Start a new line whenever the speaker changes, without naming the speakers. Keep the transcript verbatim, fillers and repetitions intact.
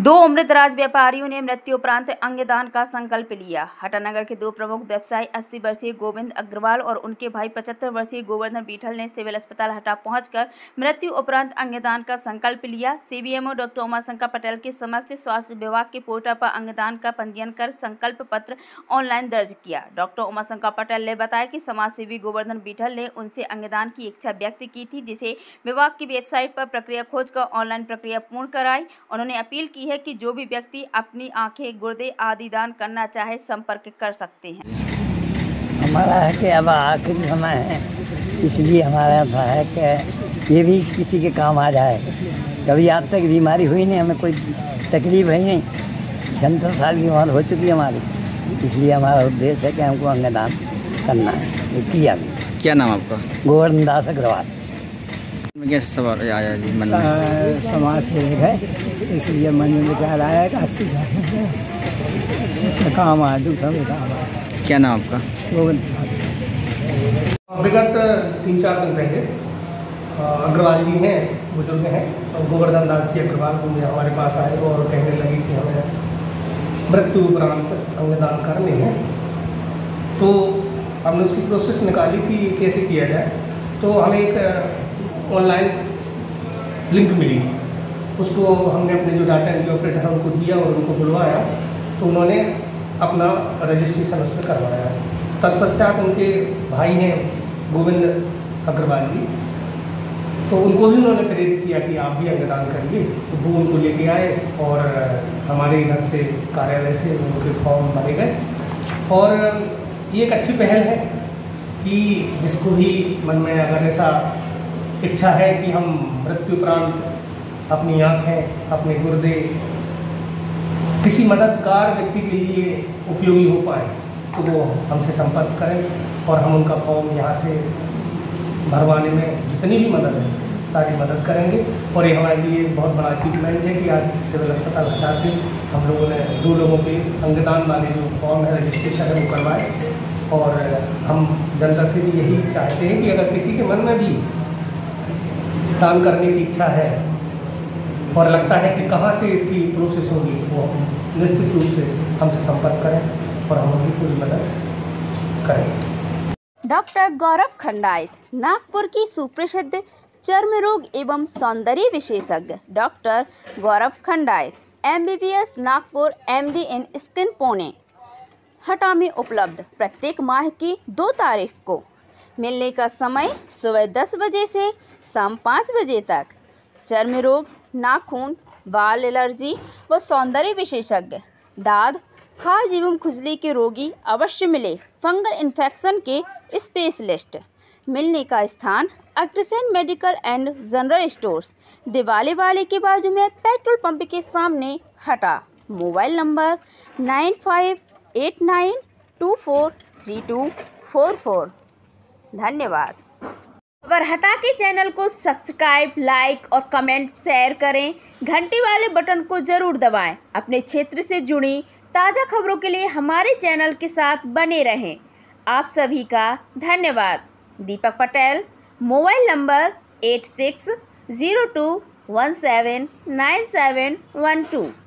दो उम्रदराज व्यापारियों ने मृत्यु उपरांत अंगदान का संकल्प लिया। हटानगर के दो प्रमुख व्यवसायी अस्सी वर्षीय गोविंद अग्रवाल और उनके भाई पचहत्तर वर्षीय गोवर्धन बीठल ने सिविल अस्पताल हटा पहुंचकर मृत्यु उपरांत अंगदान का संकल्प लिया। सीबीएमओ डॉक्टर उमाशंकर पटेल के समक्ष स्वास्थ्य विभाग के पोर्टल पर अंगदान का पंजीयन कर संकल्प पत्र ऑनलाइन दर्ज किया। डॉक्टर उमाशंकर पटेल ने बताया कि समाजसेवी गोवर्धन बीठल ने उनसे अंगदान की इच्छा व्यक्त की थी, जिसे विभाग की वेबसाइट पर प्रक्रिया खोजकर ऑनलाइन प्रक्रिया पूर्ण कराई। उन्होंने अपील की है कि जो भी व्यक्ति अपनी आंखें, गुर्दे आदि दान करना चाहे संपर्क कर सकते हैं।
हमारा है कि अब आखिरी समय है, इसलिए हमारा ऐसा है कि ये भी किसी के काम आ जाए। कभी आज तक बीमारी हुई नहीं, हमें कोई तकलीफ है नहीं। छिहत्तर साल की उम्र हो चुकी है हमारी, इसलिए हमारा उद्देश्य है कि हमको अंगदान करना है। ये किया भी।
क्या नाम आपका?
गोवर्धन दास अग्रवाल।
कैसे सवाल आया जी मन में?
समाज सेवक है, इसलिए मन में विचार आया कि अस्सी काम आया, दूसरा काम आया।
क्या नाम आपका?
विगत तीन चार दिन पहले अग्रवाल जी हैं, बुजुर्ग हैं, और गोवर्धन दास जी अग्रवाल हमारे पास आए और कहने लगे कि हमें मृत्यु उपरांत अंगदान करने हैं। तो हमने उसकी प्रोसेस निकाली कि कैसे किया जाए। तो हमें एक ऑनलाइन लिंक मिली, उसको हमने अपने जो डाटा एंट्री ऑपरेटर है उनको दिया और उनको बुलवाया। तो उन्होंने अपना रजिस्ट्रेशन उसमें करवाया। तत्पश्चात उनके भाई हैं गोविंद अग्रवाल जी, तो उनको भी उन्होंने प्रेरित किया कि आप भी अंगदान करिए। तो वो उनको लेके आए और हमारे इधर से कार्यालय से उनके फॉर्म भरे गए। और ये एक अच्छी पहल है कि जिसको भी मन में अगर ऐसा इच्छा है कि हम मृत्यु उपरांत अपनी आँखें, अपने गुर्दे किसी मददगार व्यक्ति के लिए उपयोगी हो पाए, तो वो हमसे संपर्क करें और हम उनका फॉर्म यहाँ से भरवाने में जितनी भी मदद है सारी मदद करेंगे। और ये हमारे लिए बहुत बड़ा अचीवमेंट है कि आज सिविल अस्पताल हटा से हम लोगों ने दो लोगों के अंगदान वाले जो फॉर्म है, रजिस्ट्रेशन है, वो करवाए। और हम जनता से भी यही चाहते हैं कि अगर किसी के मन में भी दान करने की इच्छा है और लगता है कि कहाँ से इसकी प्रोसेस होगी, वो निश्चित रूप से हमसे संपर्क करें और हम उनकी पूरी मदद करें।
डॉक्टर गौरव खंडायत, नागपुर की सुप्रसिद्ध चर्म रोग एवं सौंदर्य विशेषज्ञ doctor Gaurav Khandayat, MBBS, Nagpur, MD in skin, Pune, Hata में उपलब्ध। प्रत्येक माह की दो तारीख को मिलने का समय सुबह दस बजे से शाम पाँच बजे तक। चर्म रोग, नाखून, बाल एलर्जी व सौंदर्य विशेषज्ञ, दाद, खाज एवं खुजली के रोगी अवश्य मिले। फंगल इन्फेक्शन के स्पेशलिस्ट। मिलने का स्थान Agrasen medical and general stores, Diwali वाले के बाजू में पेट्रोल पंप के सामने, Hata. Mobile number nine five eight nine two four three two four four. धन्यवाद। खबर हटा के चैनल को सब्सक्राइब, लाइक और कमेंट शेयर करें। घंटी वाले बटन को जरूर दबाएं। अपने क्षेत्र से जुड़ी ताज़ा खबरों के लिए हमारे चैनल के साथ बने रहें। आप सभी का धन्यवाद। Deepak Patel, mobile number eight six zero two one seven nine seven one to.